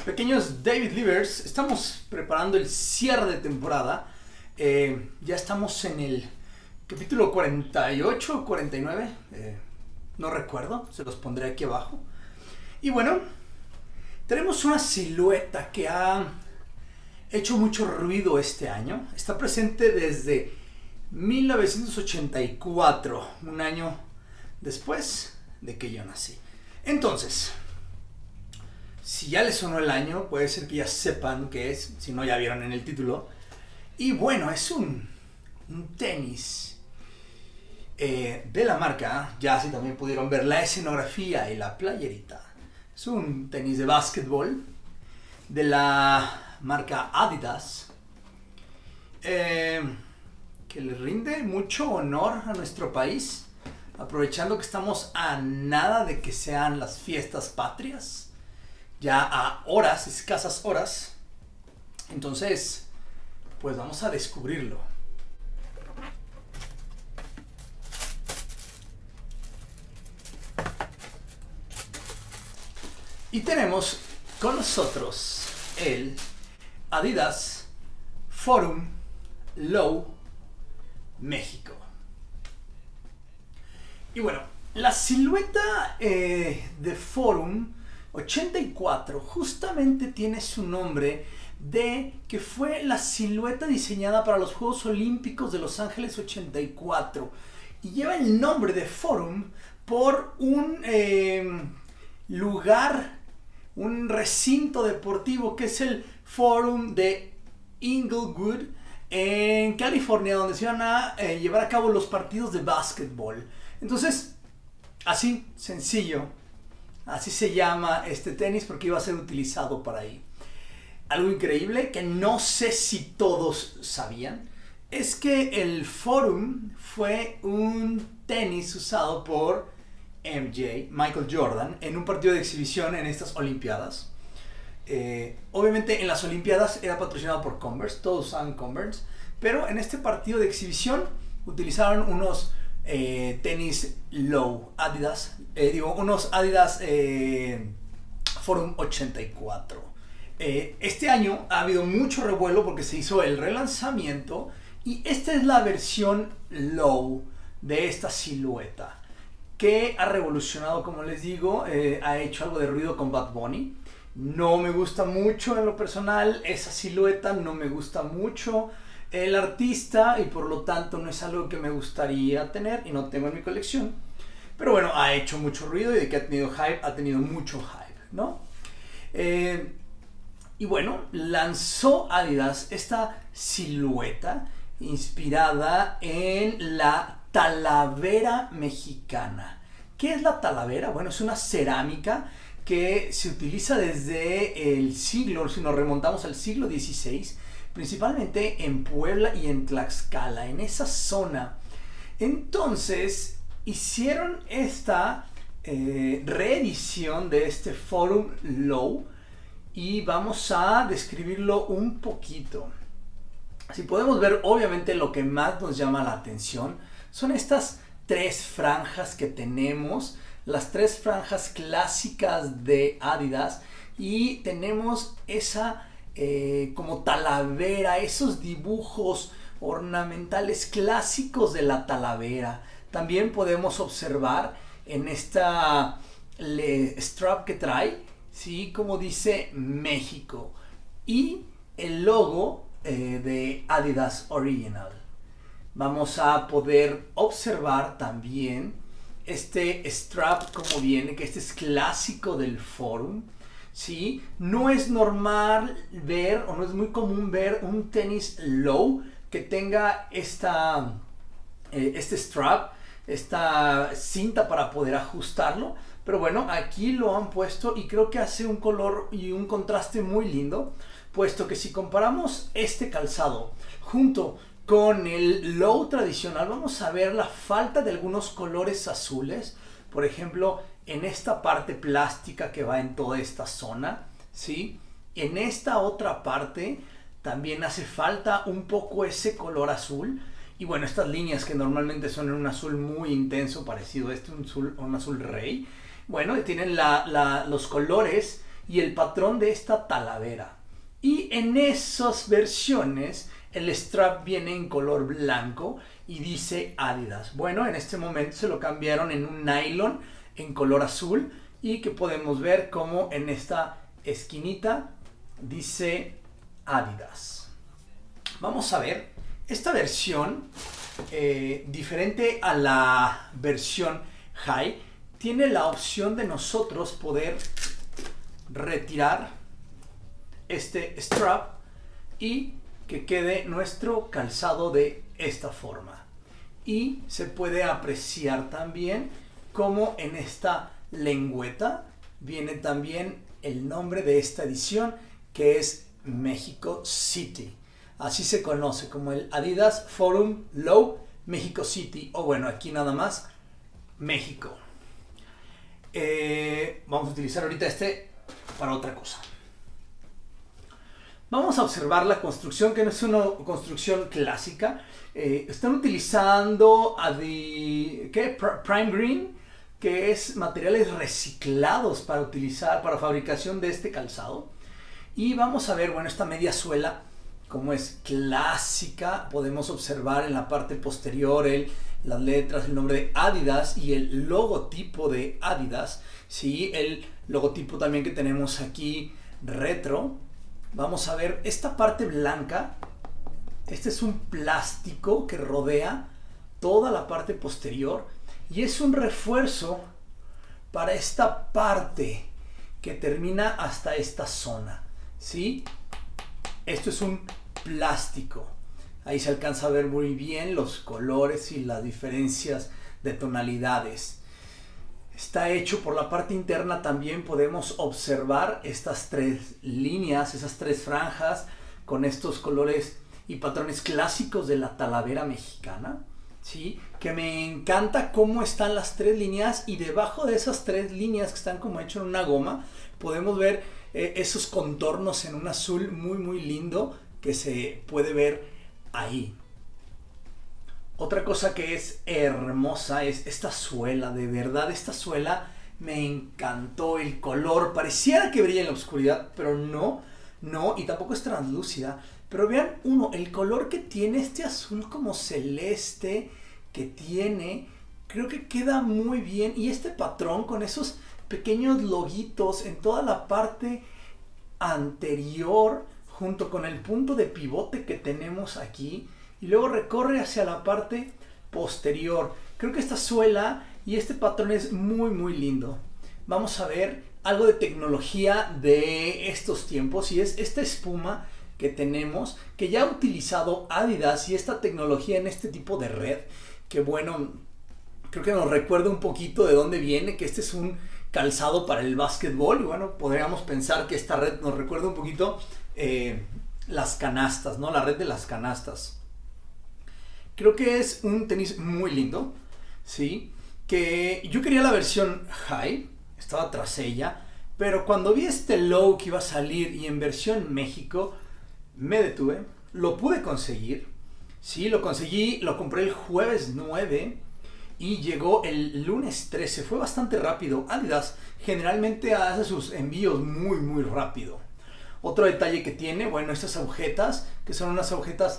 Pequeños David Livers, estamos preparando el cierre de temporada. Ya estamos en el capítulo 48 o 49, no recuerdo, se los pondré aquí abajo. Y bueno, tenemos una silueta que ha hecho mucho ruido este año. Está presente desde 1984, un año después de que yo nací. Entonces, si ya les sonó el año, puede ser que ya sepan qué es, si no ya vieron en el título. Y bueno, es un tenis de la marca, ya si también pudieron ver la escenografía y la playerita. Es un tenis de básquetbol de la marca Adidas, que le rinde mucho honor a nuestro país, aprovechando que estamos a nada de que sean las fiestas patrias. Ya a horas, escasas horas. Entonces, pues vamos a descubrirlo. Y tenemos con nosotros el Adidas Forum Low México. Y bueno, la silueta de Forum 84 justamente tiene su nombre de que fue la silueta diseñada para los Juegos Olímpicos de Los Ángeles 84 y lleva el nombre de Forum por un lugar, un recinto deportivo que es el Forum de Inglewood en California, donde se iban a llevar a cabo los partidos de básquetbol. Entonces, así sencillo, así se llama este tenis porque iba a ser utilizado para ahí. Algo increíble que no sé si todos sabían es que el Forum fue un tenis usado por Michael Jordan, en un partido de exhibición en estas Olimpiadas. Obviamente en las Olimpiadas era patrocinado por Converse, todos usaban Converse, pero en este partido de exhibición utilizaron unos tenis low Adidas, unos Adidas Forum 84. Este año ha habido mucho revuelo porque se hizo el relanzamiento y esta es la versión low de esta silueta que ha revolucionado, como les digo, ha hecho algo de ruido con Bad Bunny. No me gusta mucho en lo personal esa silueta, no me gusta mucho el artista y por lo tanto no es algo que me gustaría tener y no tengo en mi colección. Pero bueno, ha hecho mucho ruido y de que ha tenido hype, ha tenido mucho hype, ¿no? Y bueno, lanzó Adidas esta silueta inspirada en la talavera mexicana. ¿Qué es la talavera? Bueno, es una cerámica que se utiliza desde el siglo, si nos remontamos al siglo XVI, principalmente en Puebla y en Tlaxcala, en esa zona. Entonces hicieron esta reedición de este Forum Low y vamos a describirlo un poquito. Si podemos ver, obviamente lo que más nos llama la atención son estas tres franjas que tenemos, las tres franjas clásicas de Adidas, y tenemos esa como talavera, esos dibujos ornamentales clásicos de la talavera. También podemos observar en esta strap que trae, ¿sí? Como dice México, y el logo de Adidas Original. Vamos a poder observar también este strap como viene, que este es clásico del Forum. ¿Sí? No es normal ver, o no es muy común ver un tenis low que tenga este strap, esta cinta para poder ajustarlo. Pero bueno, aquí lo han puesto y creo que hace un color y un contraste muy lindo, puesto que si comparamos este calzado junto con el low tradicional, vamos a ver la falta de algunos colores azules. Por ejemplo, en esta parte plástica que va en toda esta zona, ¿sí? En esta otra parte también hace falta un poco ese color azul. Y bueno, estas líneas que normalmente son en un azul muy intenso, parecido a este, un azul rey. Bueno, tienen los colores y el patrón de esta talavera. Y en esas versiones el strap viene en color blanco y dice Adidas. Bueno, en este momento se lo cambiaron en un nylon en color azul y que podemos ver como en esta esquinita dice Adidas. Vamos a ver esta versión, diferente a la versión High, tiene la opción de nosotros poder retirar este strap y que quede nuestro calzado de esta forma. Y se puede apreciar también como en esta lengüeta viene también el nombre de esta edición, que es Mexico City. Así se conoce como el Adidas Forum Low Mexico City, o bueno, aquí nada más México. Vamos a utilizar ahorita este para otra cosa. Vamos a observar la construcción, que no es una construcción clásica. Están utilizando Prime Green, que es materiales reciclados para utilizar para fabricación de este calzado. Y vamos a ver, bueno, esta media suela, como es clásica, podemos observar en la parte posterior las letras, el nombre de Adidas y el logotipo de Adidas. Sí, el logotipo también que tenemos aquí retro. Vamos a ver esta parte blanca. Este es un plástico que rodea toda la parte posterior y es un refuerzo para esta parte que termina hasta esta zona. ¿Sí? Esto es un plástico. Ahí se alcanza a ver muy bien los colores y las diferencias de tonalidades. Está hecho por la parte interna, también podemos observar estas tres líneas, esas tres franjas con estos colores y patrones clásicos de la talavera mexicana. ¿Sí? Que me encanta cómo están las tres líneas, y debajo de esas tres líneas que están como hecho en una goma podemos ver esos contornos en un azul muy lindo que se puede ver ahí. Otra cosa que es hermosa es esta suela. De verdad, esta suela me encantó. El color pareciera que brilla en la oscuridad, pero no, y tampoco es translúcida. Pero vean, el color que tiene, este azul como celeste que tiene, creo que queda muy bien. Y este patrón con esos pequeños loguitos en toda la parte anterior, junto con el punto de pivote que tenemos aquí, y luego recorre hacia la parte posterior. Creo que esta suela y este patrón es muy lindo. Vamos a ver algo de tecnología de estos tiempos, y es esta espuma que tenemos, que ya ha utilizado Adidas, y esta tecnología en este tipo de red, que bueno, creo que nos recuerda un poquito de dónde viene, que este es un calzado para el básquetbol, y bueno, podríamos pensar que esta red nos recuerda un poquito las canastas, ¿no? La red de las canastas. Creo que es un tenis muy lindo, ¿sí? Que yo quería la versión High, estaba tras ella, pero cuando vi este low que iba a salir y en versión México, me detuve, lo pude conseguir, sí, lo conseguí, lo compré el jueves 9 y llegó el lunes 13, fue bastante rápido. Adidas generalmente hace sus envíos muy rápido. Otro detalle que tiene, bueno, estas agujetas, que son unas agujetas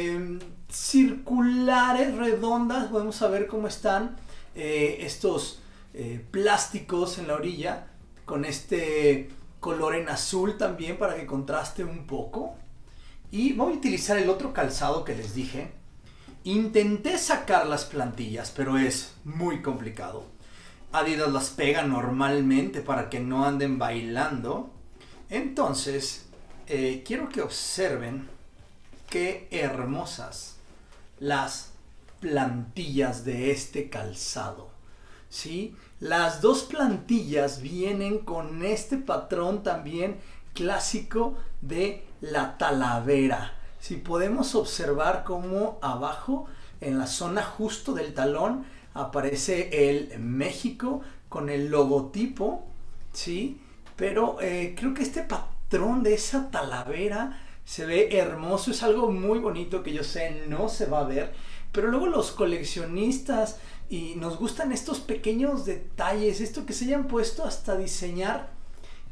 circulares, redondas, podemos saber cómo están estos plásticos en la orilla, con este color en azul también para que contraste un poco. Y voy a utilizar el otro calzado que les dije. Intenté sacar las plantillas, pero es muy complicado. Adidas las pega normalmente para que no anden bailando. Entonces, quiero que observen qué hermosas las plantillas de este calzado, ¿sí? Las dos plantillas vienen con este patrón también clásico de la talavera. Si podemos observar cómo abajo, en la zona justo del talón, aparece el México con el logotipo, ¿sí? Pero creo que este patrón de esa talavera se ve hermoso, es algo muy bonito que yo sé no se va a ver, pero luego los coleccionistas y nos gustan estos pequeños detalles, esto que se hayan puesto hasta diseñar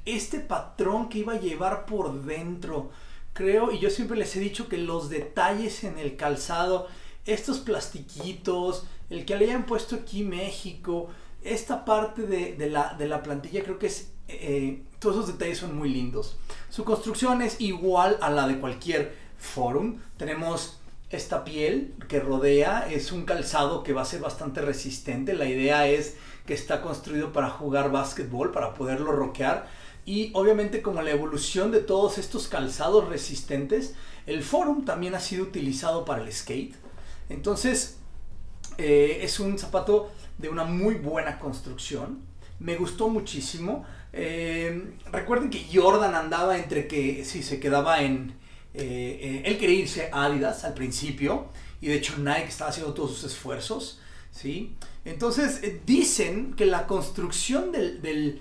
este patrón que iba a llevar por dentro. Creo, y yo siempre les he dicho que los detalles en el calzado, estos plastiquitos, el que le hayan puesto aquí México, esta parte de la plantilla, creo que es todos esos detalles son muy lindos. Su construcción es igual a la de cualquier Forum. Tenemos esta piel que rodea, es un calzado que va a ser bastante resistente. La idea es que está construido para jugar básquetbol, para poderlo rockear. Y obviamente, como la evolución de todos estos calzados resistentes, el Forum también ha sido utilizado para el skate. Entonces es un zapato de una muy buena construcción. Me gustó muchísimo. Recuerden que Jordan andaba entre que si se quedaba en... él quería irse a Adidas al principio, y de hecho Nike estaba haciendo todos sus esfuerzos, ¿sí? Entonces dicen que la construcción del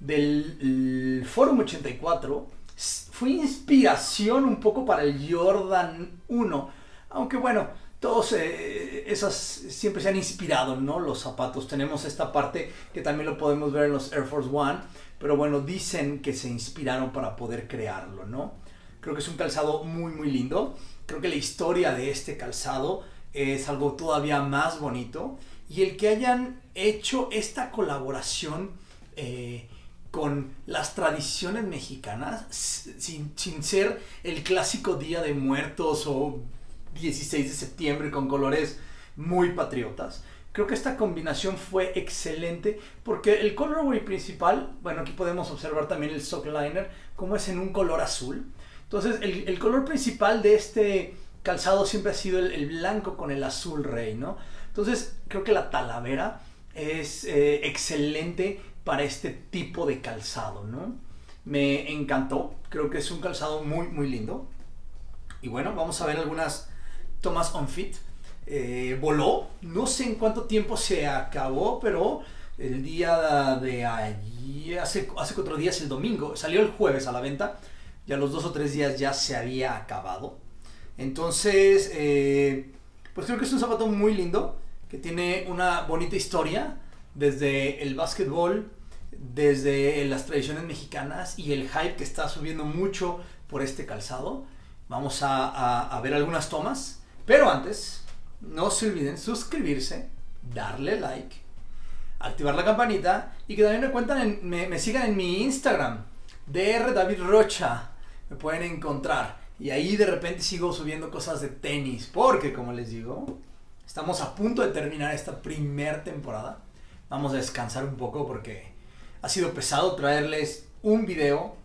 Forum 84 fue inspiración un poco para el Jordan 1, aunque bueno, todos esas siempre se han inspirado, ¿no? Los zapatos. Tenemos esta parte que también lo podemos ver en los Air Force One, pero bueno, dicen que se inspiraron para poder crearlo, ¿no? Creo que es un calzado muy muy lindo. Creo que la historia de este calzado es algo todavía más bonito, y el que hayan hecho esta colaboración con las tradiciones mexicanas, sin ser el clásico Día de Muertos o 16 de septiembre con colores muy patriotas. Creo que esta combinación fue excelente, porque el colorway principal, bueno, aquí podemos observar también el sock liner, como es en un color azul. Entonces el color principal de este calzado siempre ha sido el blanco con el azul rey, ¿no? Entonces creo que la Talavera es excelente para este tipo de calzado, ¿no? Me encantó, creo que es un calzado muy muy lindo. Y bueno, vamos a ver algunas tomas on fit. Voló, no sé en cuánto tiempo se acabó, pero el día de ayer, hace 4 días, el domingo, salió el jueves a la venta, ya los 2 o 3 días ya se había acabado. Entonces pues creo que es un zapato muy lindo, que tiene una bonita historia desde el básquetbol, desde las tradiciones mexicanas y el hype que está subiendo mucho por este calzado. Vamos a ver algunas tomas, pero antes no se olviden suscribirse, darle like, activar la campanita, y que también me sigan en mi Instagram, Dr. David Rocha. Me pueden encontrar, y ahí de repente sigo subiendo cosas de tenis, porque como les digo, estamos a punto de terminar esta primera temporada. Vamos a descansar un poco porque ha sido pesado traerles un video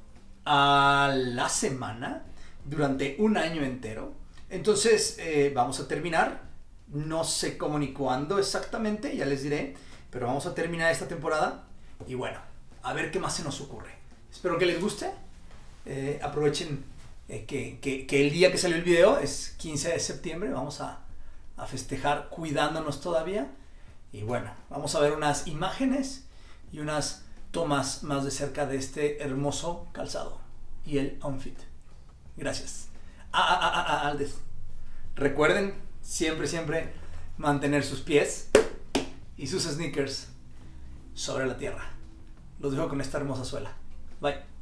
a la semana durante un año entero. Entonces vamos a terminar, no sé cómo ni cuándo exactamente, ya les diré, pero vamos a terminar esta temporada y bueno, a ver qué más se nos ocurre. Espero que les guste. Aprovechen que el día que salió el video es 15 de septiembre, vamos a festejar cuidándonos todavía. Y bueno, vamos a ver unas imágenes y unas tomas más de cerca de este hermoso calzado y el outfit. Gracias. Aldes. Recuerden siempre mantener sus pies y sus sneakers sobre la tierra. Los dejo con esta hermosa suela. Bye.